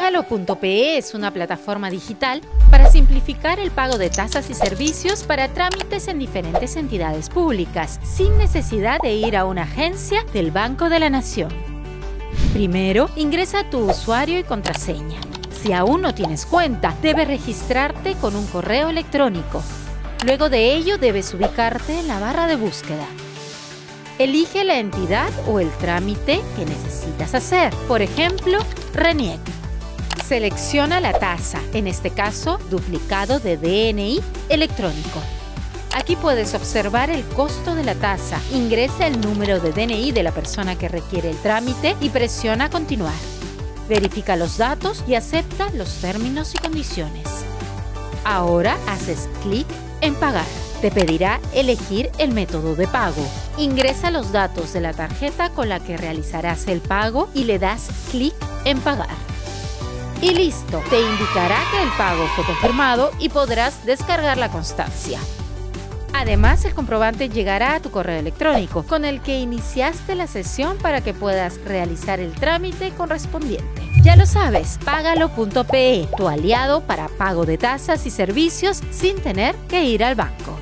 Págalo.pe es una plataforma digital para simplificar el pago de tasas y servicios para trámites en diferentes entidades públicas, sin necesidad de ir a una agencia del Banco de la Nación. Primero, ingresa tu usuario y contraseña. Si aún no tienes cuenta, debes registrarte con un correo electrónico. Luego de ello, debes ubicarte en la barra de búsqueda. Elige la entidad o el trámite que necesitas hacer, por ejemplo, RENIEC. Selecciona la tasa, en este caso, duplicado de DNI electrónico. Aquí puedes observar el costo de la tasa. Ingresa el número de DNI de la persona que requiere el trámite y presiona Continuar. Verifica los datos y acepta los términos y condiciones. Ahora haces clic en Pagar. Te pedirá elegir el método de pago. Ingresa los datos de la tarjeta con la que realizarás el pago y le das clic en Pagar. Y listo, te indicará que el pago fue confirmado y podrás descargar la constancia. Además, el comprobante llegará a tu correo electrónico, con el que iniciaste la sesión para que puedas realizar el trámite correspondiente. Ya lo sabes, Págalo.pe, tu aliado para pago de tasas y servicios sin tener que ir al banco.